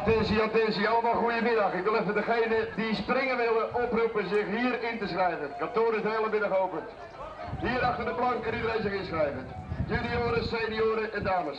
Attentie, attentie, allemaal goedemiddag. Ik wil even degene die springen willen oproepen zich hier in te schrijven. Het kantoor is de hele middag open. Hier achter de plank kan iedereen zich inschrijven. Junioren, senioren en dames.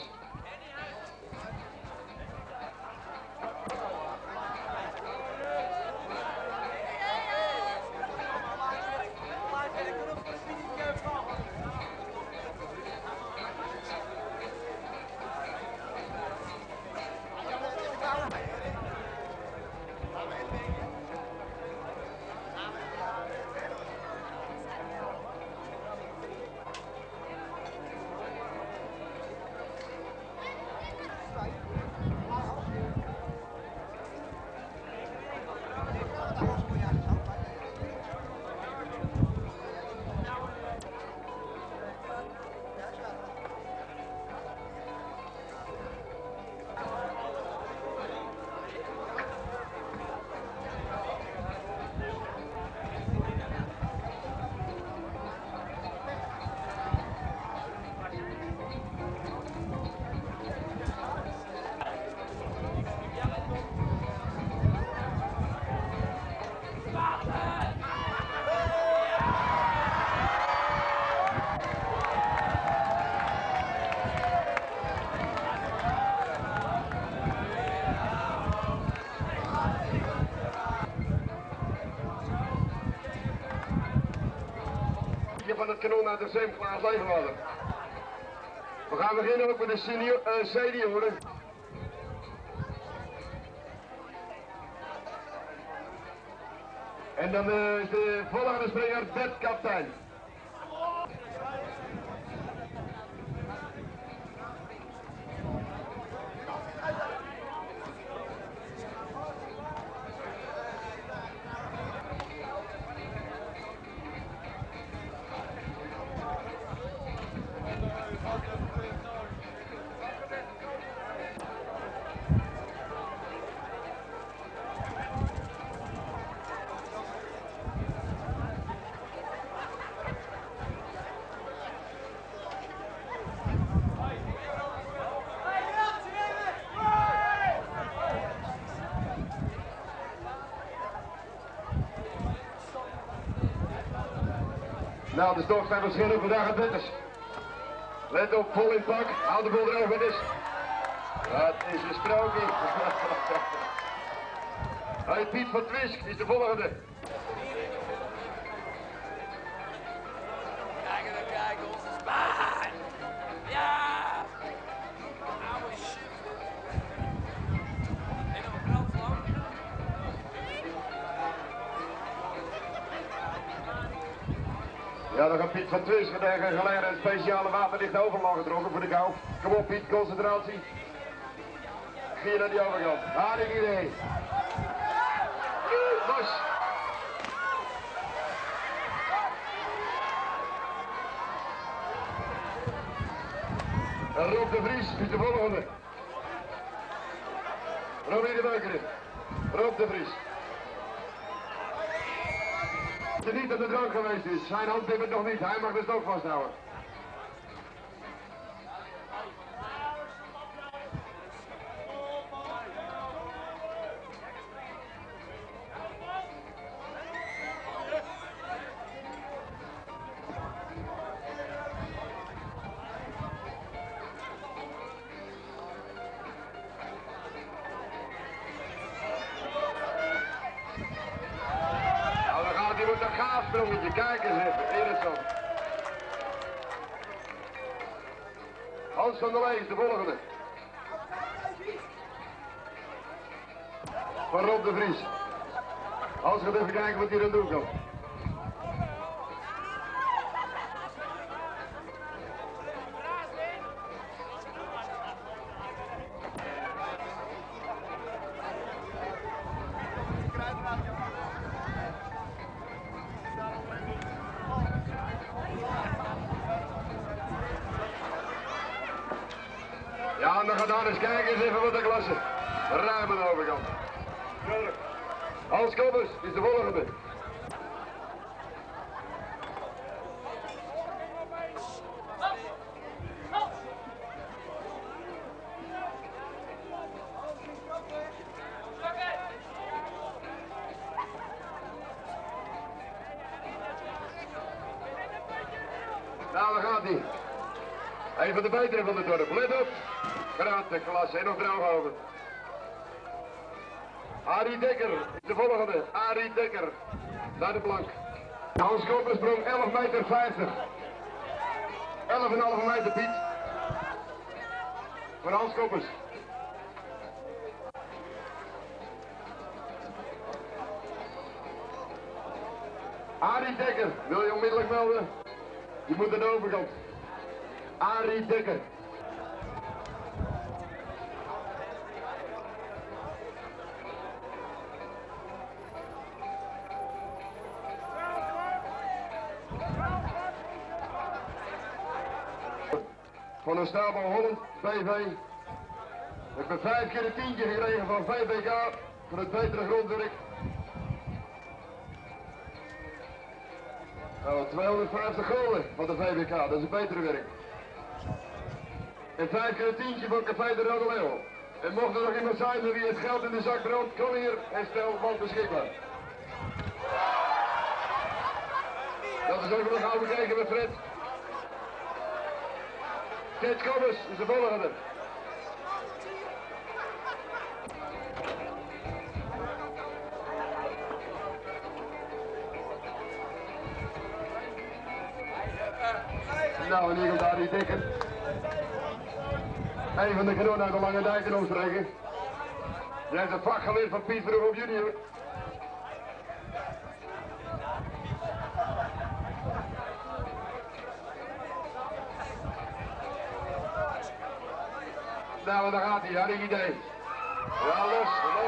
Van het kanon uit de Zeemklaas Levenwater. We gaan beginnen ook met de senioren. En dan is de volgende springer Bert Kaptein. Nou, de stokjes zijn verschillend vandaag het letters. Let op, vol in pak, houd de boel droog met is. Dat is een sprookje. Hey, Piet van Twisk is de volgende. Kijken, onze Spaan! Ja! Oude shit. En nog een brandvlam. Ja, dan gaat Piet van Twisk tegen geleden een speciale waterdichte overlag getrokken voor de kou. Kom op Piet, concentratie. Ga naar die overkant. Aardig idee. Los. En Rob de Vries is de volgende. Robbie de Beuker. Rob de Vries. Als je niet op de drank geweest is, zijn hand het nog niet. Hij mag de stok vasthouden. Die wordt een gaaf sprongetje, kijk eens even, interessant. Hans van der Lee is de volgende. Van Rob de Vries. Hans gaat even kijken wat hij aan doen kan. Ja, en dan gaat daar eens kijken eens even wat de klasse. Ruim aan de overkant. Hans Koppers is de volgende. Nou, daar gaat hij. Een van de betere van het dorp. Let op. Gratenklasse en nog droog over. Arie Dekker is de volgende. Arie Dekker. Naar de plank. Hans Koper sprong 11,50 meter. 11,5 meter Piet. Voor Hans Koppers. Arie Dekker, wil je onmiddellijk melden? Je moet aan de overkant. Arie Dekker. Van een Stabel Holland, BV. Ik heb 5 keer een tientje gekregen van VBK voor het betere grondwerk. Nou, 250 gulden van de VBK, dat is een betere werk. En 5 keer een tientje van Café de Rode Leeuw. En mocht er nog iemand zijn met wie het geld in de zak brandt, kom hier en stel man beschikbaar. Dat is ook nog gauw bekeken met Fred. Ted Koppers is de volgende. Nou, en hier komt Arie Dekker. Een van de kanonnen uit de Lange Dijk in omstreken. Die heeft het vak geleerd van Piet Verhoef junior. Nou, en daar gaat hij, had ik idee. Ja, los.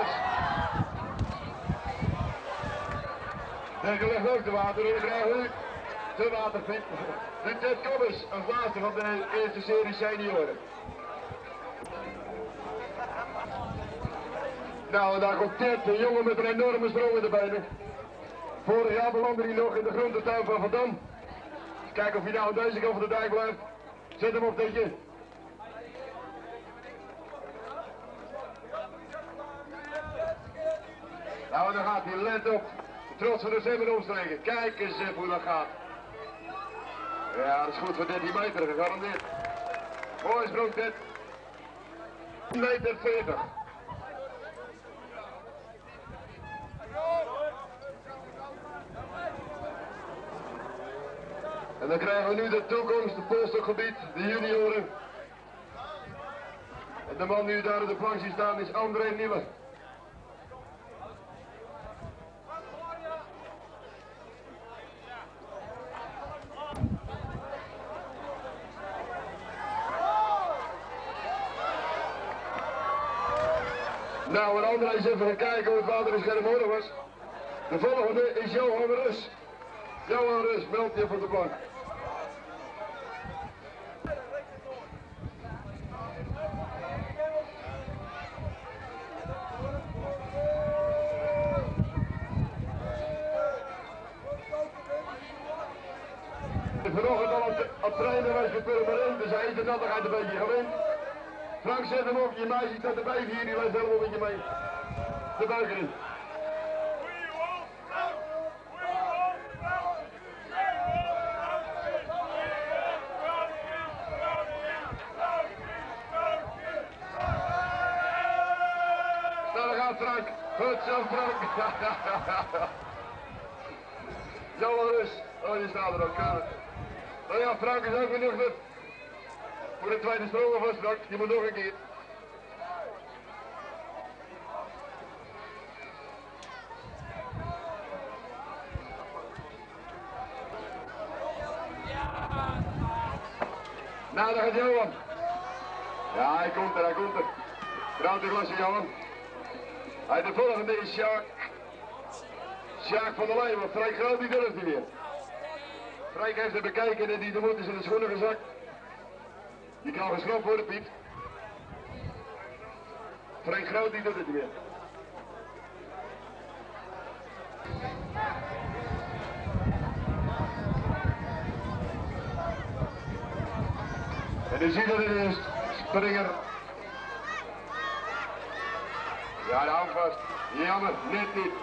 Dekker legt ook de water in, krijgen we de waterpit. De Ted Koppers, als laatste van de eerste serie senioren. Nou, en daar komt Ted, een jongen met een enorme sprong in de benen. Vorig jaar belandde hij nog in de groentetuin van Van Dam. Kijken of hij nou aan deze kant van de dijk blijft. Zet hem op, Tedje. Nou, en dan gaat hij, let op. Trots van de Zemmen omstreken. Kijk eens hoe dat gaat. Ja, dat is goed voor 13 meter, gegarandeerd. Mooi sprong, Ted. 1,40 meter. En dan krijgen we nu de toekomst, het polstergebied, de junioren. En de man die daar op de plank ziet staan is André Niele. Nou, en André is even gaan kijken hoe het water in Schermhoorn was. De volgende is Johan Rus. Johan Rus, meld je voor de plank. Vanochtend al aan het trainen was voor Purmerend, dus hij is de nattigheid een beetje gewend. Frank, zet hem op, je meisje staat erbij hier, die loopt helemaal met je mee. De buik erin. Nou, daar gaat Frank. Goed zo, Frank. Johan Rus. Oh, die staat er ook. Nou ja, Frank is ook weer nog voor de tweede sprong alvast, Frank. Je moet nog een keer. Nou, daar gaat Johan. Ja, hij komt er. Ruim de klasse, Johan. De volgende is Sjaak van der Leyen, want Freek Groot die durft niet meer. Freek heeft het bekeken en de moed is in de schoenen gezakt. Die kan geschropt worden, Piet. Freek Groot die doet het niet meer. En u ziet dat het is springer. Ja, de hou vast. Jammer, net niet.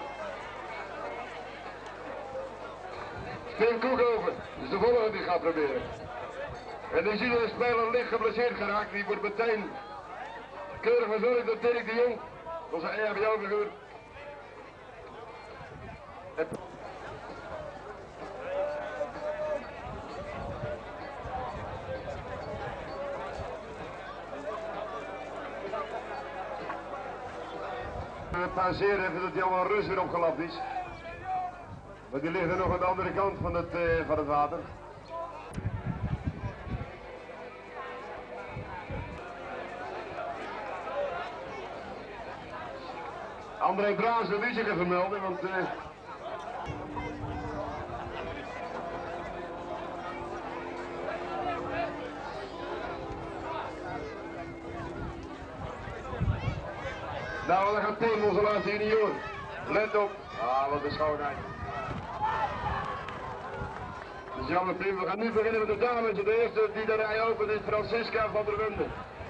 Tim Koekhoven, dus de volgende die gaat proberen. En dan zie je een speler licht geblesseerd geraakt, die wordt meteen keurig verzorgd door Dirk de Jong, onze EHBO-figuur. Pauzeren even dat Johan Rus weer opgelapt is. Maar die ligt er nog aan de andere kant van het water. André Braas wil u zich even melden, want... Nou, dan gaat Tim, onze laatste junior. Let op. Ah, wat een schoonheid. Dus jammer Tim, we gaan nu beginnen met de dames. De eerste die de rij opent is Francisca van der Wende.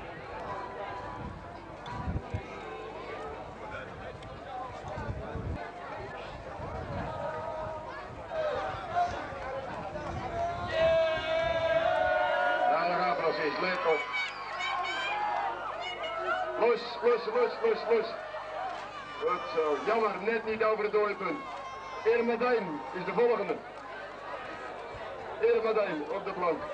Nou, daar gaat Francis, let op. Los. Goed zo, jammer, net niet over het doorpunt. Irmadijn is de volgende. Irmadijn op de plank.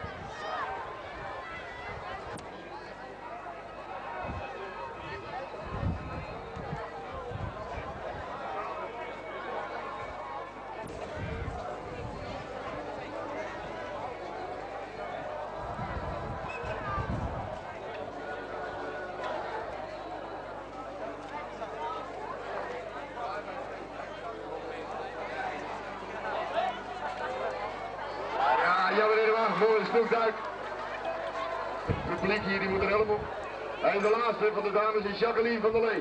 Mooi snoekduik. Het publiek hier die moet er helemaal op. En de laatste van de dames is Jacqueline van der Lee.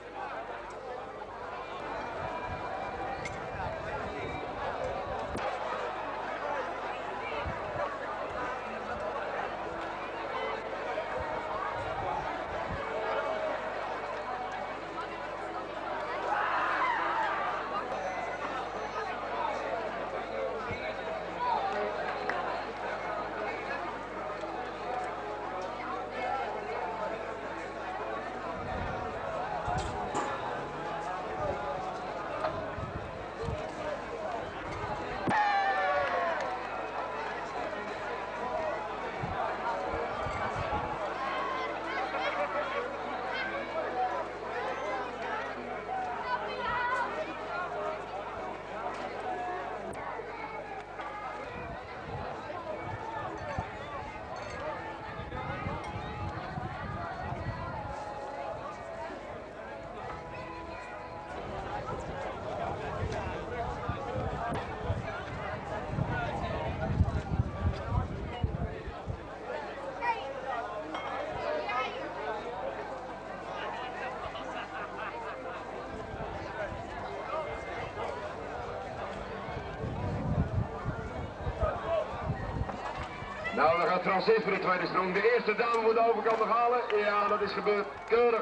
Nou, dan gaat Francis voor de tweede sprong. De eerste dame moet de overkant nog halen. Ja, dat is gebeurd. Keurig.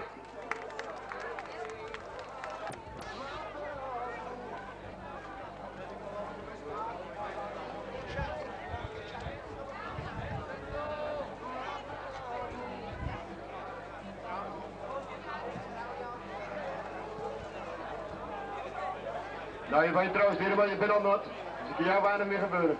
Nou, je van je troost hier, maar je bent al nat. Dus het kan jou weinig meer gebeuren.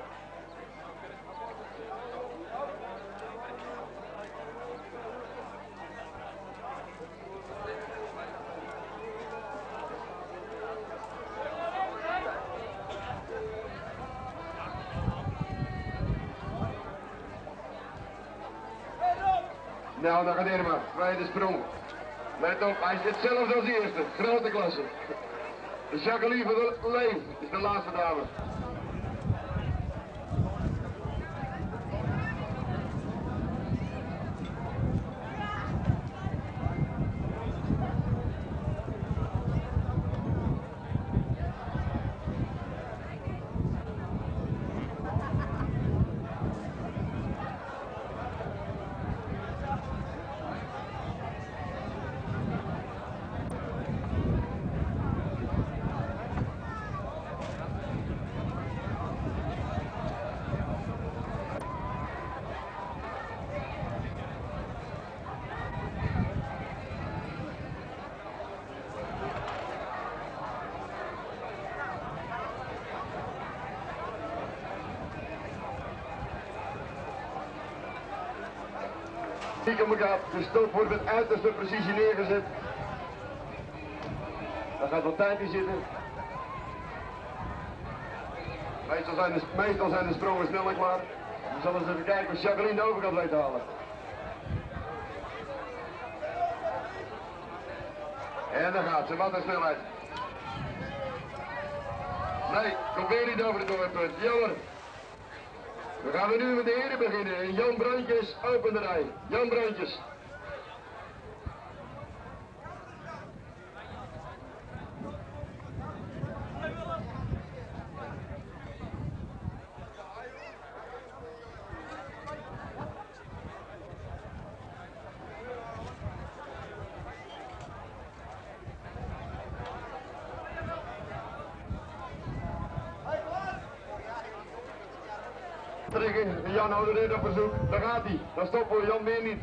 Nou, dan gaat Irma, tweede sprong. Let op, hij zit hetzelfde als de eerste, grote klasse. Jacqueline van der Lee is de laatste dame. Stiekem gaat, de stop wordt met uiterste precisie neergezet. Daar gaat wat tijd in zitten. Meestal zijn de sprongen sneller klaar. We zullen eens even kijken of Jacqueline de overkant weet te halen. En daar gaat ze, wat een snelheid. Nee, komt weer niet over het doorpunt, jammer. Dan gaan we nu met de heren beginnen. En Jan Brandjes, open de rij. Jan Brandjes. Jan houdt er op bezoek, daar gaat hij. Dan stoppen we Jan weer niet.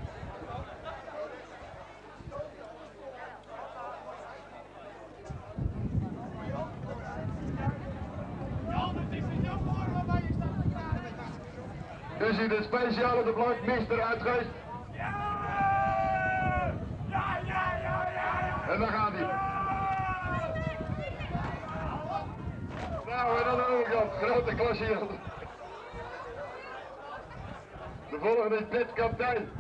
Dus hier de speciale de blank mister uitgeest. En daar gaat hij. Nou, en aan de overkant, grote klasse Jan. De volgende is Pet Kaptein.